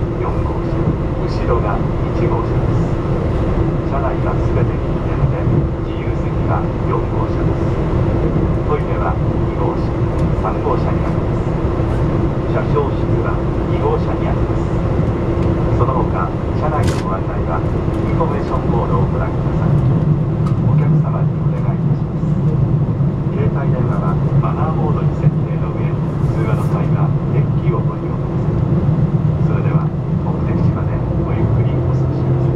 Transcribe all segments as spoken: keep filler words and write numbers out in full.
よんごうしゃ、後ろがいちごうしゃです。車内はすべて禁煙で、自由席はよんごうしゃです。トイレはにごうしゃ、さんごうしゃにあります。車掌室はにごうしゃにあります。その他、車内のご案内はインフォメーションボードをご覧ください。お客様にお願いいたします。携帯電話はマナーモードに設定の上、通話の際はデッキをご利用ください。それでは目的地までごゆっくりお過ごしください。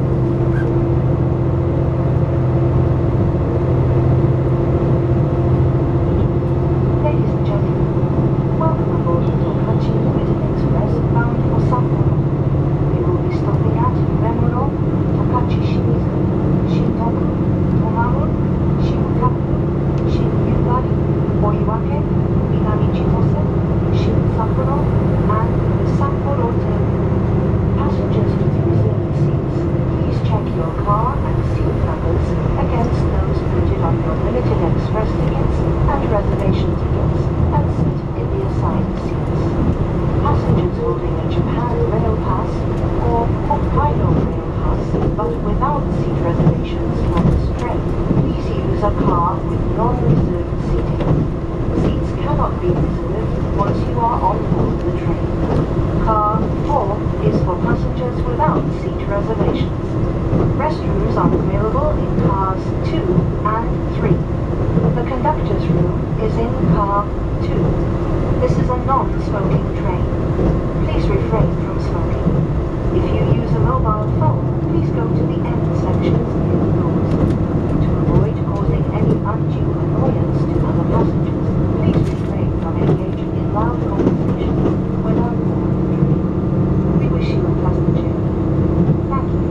Ladies and gentlemen, welcome aboard the Tokachi Limited Express bound for Sapporo. We will be stopping at Memuro, Tokachi Shimizu, Shintoku, Tomaru, Shibukaku, Shinyubari, Oiwake, Minami Chitose, Shin-Sapporo, and the Sapporo Terminal. Passengers with reserved seats, please check your car and seat numbers against those printed on your Limited Express tickets and reservation tickets and sit in the assigned seats. Passengers holding a Japan Rail Pass or Hokkaido Rail Pass but without seat reservations for this train, please use a car with non-reserved seating. Seats cannot be reserved once you are on board the train. Car four is for passengers without seat reservations. Restrooms are available in cars two and three. The conductor's room is in car two. This is a non-smoking train. Please refrain from smoking. If you use a mobile phone, please go to the end sections near the doors. To avoid causing any undue annoyance to other passengers, please refrain from engaging in loud conversations when on board the train. We wish you a pleasant journey. Thank you.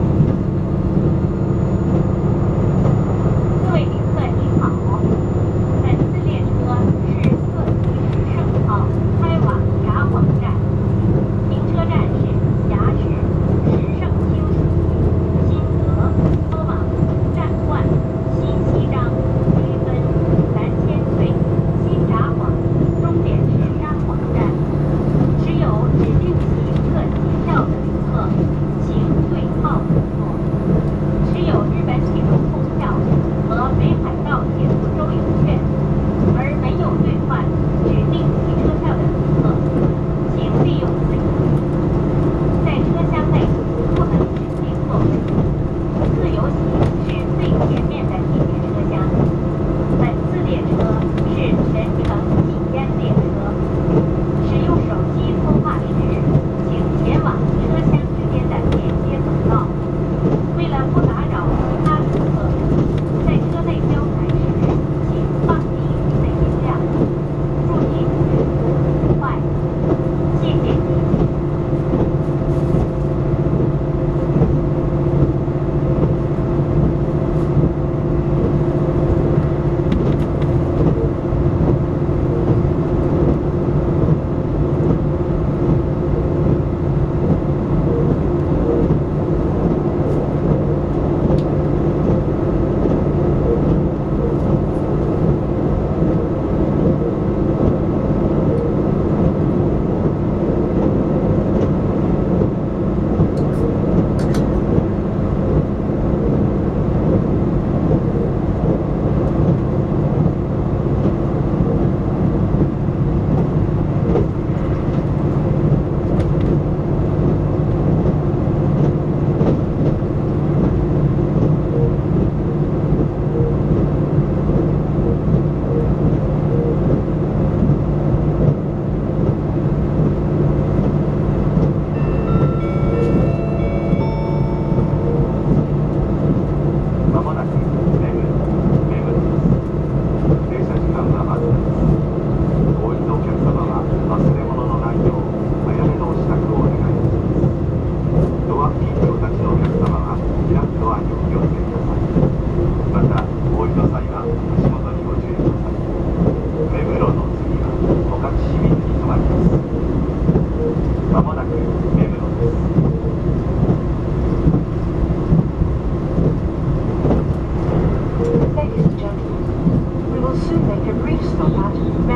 各位旅客您好，本次列车是特急时盛号开往雅广站，停车站是雅市、时盛休息、新德、多玛、站冠、新西张、追分、南千岁、新札幌，终点是沙广站。持有指定席特急票的旅客，请对号入座。持有日本铁路通票和北海道铁路周游券，而没有兑换指定席车票的旅客，请利用自由席。在车厢内不能指定座位，自由席是最前面的地铁车厢。本次列车是全程禁烟列车，使用手机通话时，请前往车厢之间的连接走道。为了不打扰其他旅客，在车内交谈时，请放低你的音量。注意止步快，谢谢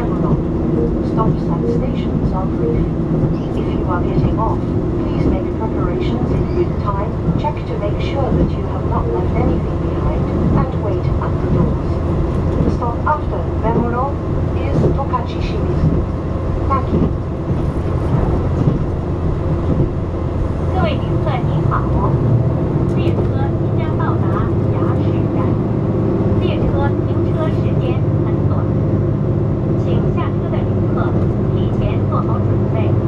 您。Stops and stations are brief. If you are getting off, please make preparation 旅客您好，列车即将到达牙市站，列车停车时间很短，请下车的旅客提前做好准备。